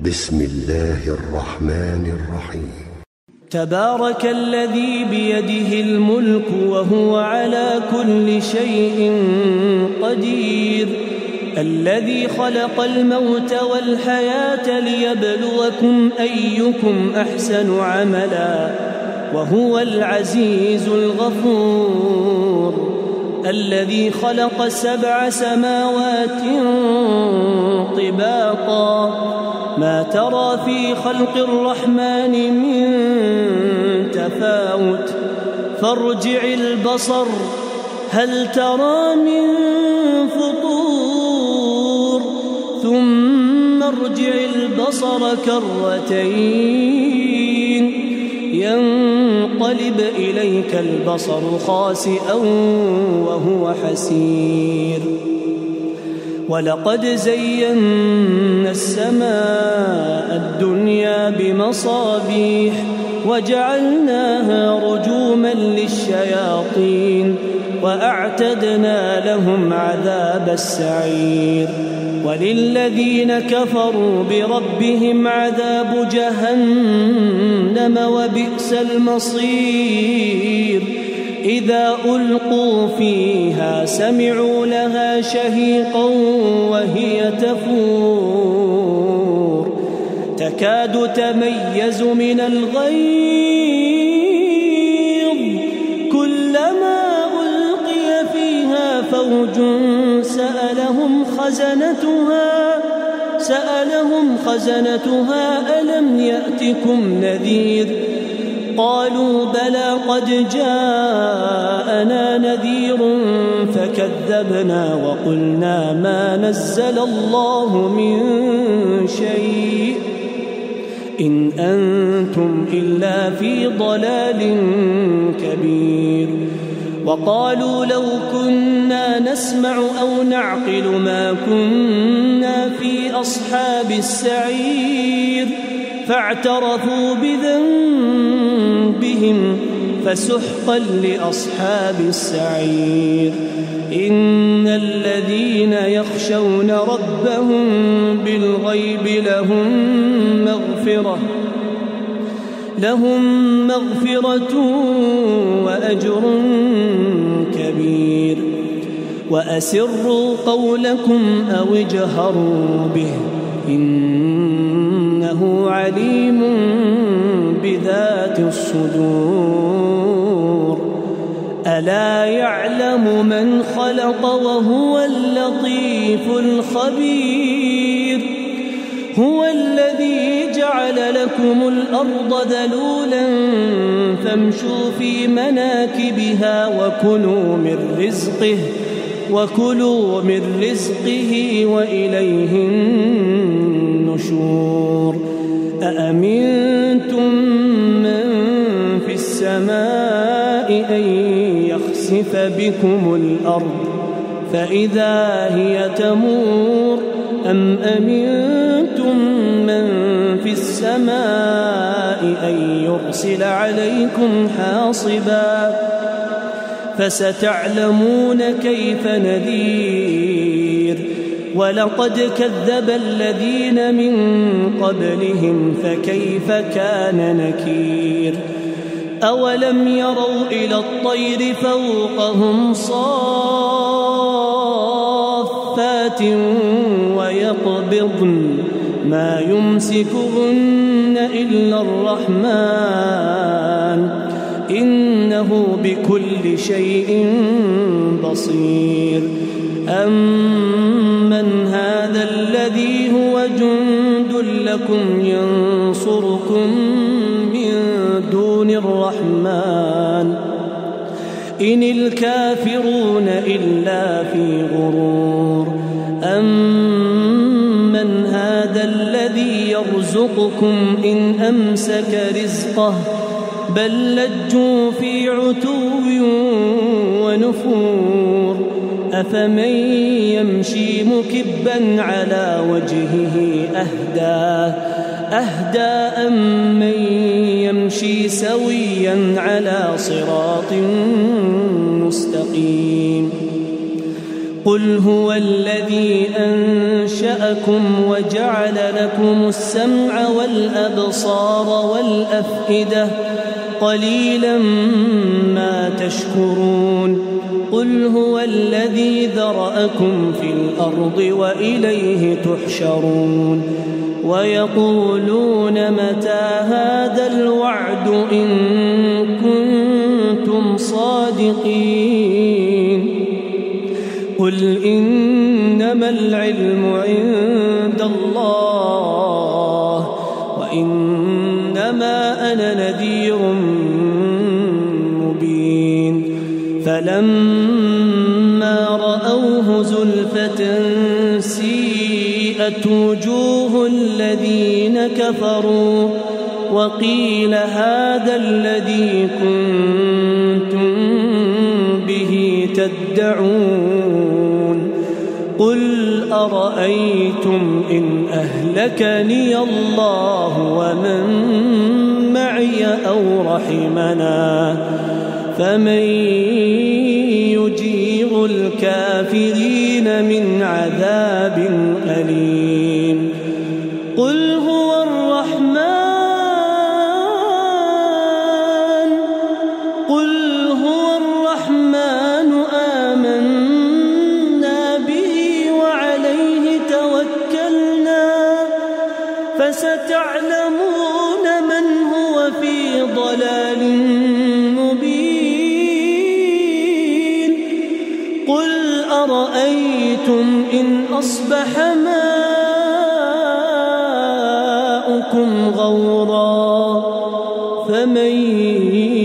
بسم الله الرحمن الرحيم. تبارك الذي بيده الملك وهو على كل شيء قدير، الذي خلق الموت والحياة ليبلوكم أيكم أحسن عملا، وهو العزيز الغفور، الذي خلق 7 سماوات طباقا، ما ترى في خلق الرحمن من تفاوت، فارجع البصر هل ترى من فطور، ثم ارجع البصر كرتين ينقلب إليك البصر خاسئا وهو حسير. ولقد زينا السماء الدنيا بمصابيح وجعلناها رجوما للشياطين وأعتدنا لهم عذاب السعير. وللذين كفروا بربهم عذاب جهنم وبئس المصير. إذا ألقوا فيها سمعوا لها شهيقا وهي تفور، تكاد تميز من الغيظ، كلما ألقي فيها فوج سألهم خزنتها ألم يأتكم نذير؟ قالوا بلى قد جاءنا نذير فكذبنا وقلنا ما نزل الله من شيء إن أنتم إلا في ضلال كبير. وقالوا لو كنا نسمع أو نعقل ما كنا في أصحاب السعير، فاعترفوا بذنبهم فسحقا لأصحاب السعير. إن الذين يخشون ربهم بالغيب لهم مغفرة وأجر كبير. وأسروا قولكم أو اجهروا به إنه عليم بذات الصدور. ألا يعلم من خلق وهو اللطيف الخبير. هو الذي جعل لكم الأرض ذلولا فامشوا في مناكبها وكلوا من رزقه وإليه النشور. أأمنتم من في السماء أن يخسف بكم الأرض فإذا هي تمور، أم أمنتم من في السماء أن يرسل عليكم حاصبا، فستعلمون كيف نذير. ولقد كذب الذين من قبلهم فكيف كان نكير. أولم يروا إلى الطير فوقهم صافات ويقبضن ما يمسكهن إلا الرحمن إنه بكل شيء بصير. أمن هذا الذي هو جند لكم ينصركم من دون الرحمن إن الكافرون إلا في غرور. أمن هذا الذي يرزقكم إن أمسك رزقه بل لجوا في عتو ونفور. أفمن يمشي مكبا على وجهه أهدى أم من يمشي سويا على صراط مستقيم. قل هو الذي أنشأكم وجعل لكم السمع والأبصار والأفئدة قليلا ما تشكرون قل هو الذي ذرأكم في الأرض وإليه تحشرون ويقولون متى هذا الوعد إن كنتم صادقين قل إنما العلم عند الله وإنما أنا نذير مبين فلما رأوه زلفة سيئت وجوه الذين كفروا وقيل هذا الذي كنتم به تدعون قل أرأيتم إن أهلكني الله ومن معي أو رحمنا فمن يجير الكافرين من عذاب أليم قل هو الرحمن آمنا به وعليه توكلنا فستعلمون من هو في ضلال مبين قل أرأيتم إن أصبح ماؤكم غورا فمن